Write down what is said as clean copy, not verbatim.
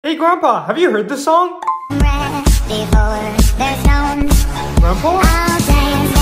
Hey Grandpa, have you heard this song? Ready for the stones. Grandpa? I'll dance.